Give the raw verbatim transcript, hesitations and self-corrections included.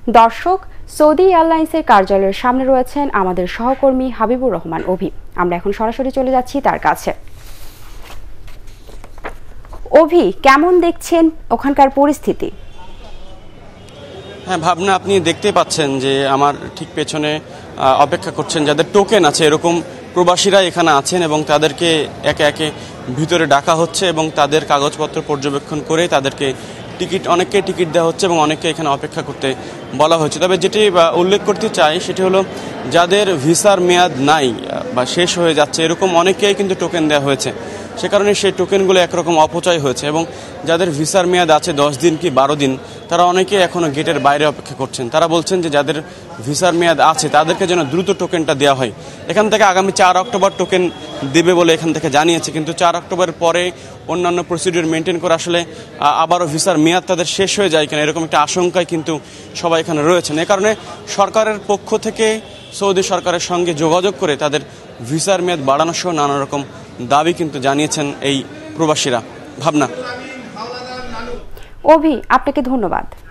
দর্শক, সৌদি এয়ারলাইন্সের কার্যালয়ের সামনে রয়েছেন আমাদের সহকর্মী হাবিবুর রহমান অভি। আমরা এখন সরাসরি চলে যাচ্ছি তার কাছে। অভি, কেমন দেখছেন ওখানকার পরিস্থিতি? হ্যাঁ ভাবনা, আপনি দেখতে পাচ্ছেন যে আমার ঠিক পেছনে অপেক্ষা করছেন যাদের টোকেন আছে, এরকম প্রবাসীরা এখানে আছেন এবং তাদেরকে একে একে ভিতরে ডাকা হচ্ছে এবং তাদের কাগজপত্র পর্যবেক্ষণ করে তাদেরকে টিকিট অনেককে টিকিট দেওয়া হচ্ছে এবং অনেককে এখানে অপেক্ষা করতে বলা হয়েছে। তবে যেটি উল্লেখ করতে চাই সেটি হলো, যাদের ভিসার মেয়াদ নাই বা শেষ হয়ে যাচ্ছে এরকম অনেকেই কিন্তু টোকেন দেওয়া হয়েছে। সে কারণে সেই টোকেনগুলো একরকম অপচয় হয়েছে এবং যাদের ভিসার মেয়াদ আছে দশ দিন কি বারো দিন, তারা অনেকেই এখনও গেটের বাইরে অপেক্ষা করছেন। তারা বলছেন যে যাদের ভিসার মেয়াদ আছে তাদেরকে যেন দ্রুত টোকেনটা দেওয়া হয়। এখান থেকে আগামী চার অক্টোবর টোকেন দেবে বলে এখান থেকে জানিয়েছে, কিন্তু চার অক্টোবরের পরে অন্যান্য প্রসিডিউর মেনটেন করে আসলে আবারও ভিসার মেয়াদ তাদের শেষ হয়ে যায় কিনা এরকম একটা আশঙ্কায় কিন্তু সবাই এখানে রয়েছেন। এ কারণে সরকারের পক্ষ থেকে সৌদি সরকারের সঙ্গে যোগাযোগ করে তাদের ভিসার মেয়াদ বাড়ানো সহ নানা রকম দাবি কিন্তু জানিয়েছেন এই প্রবাসীরা। ভাবনা। অভি, আপনাকে ধন্যবাদ।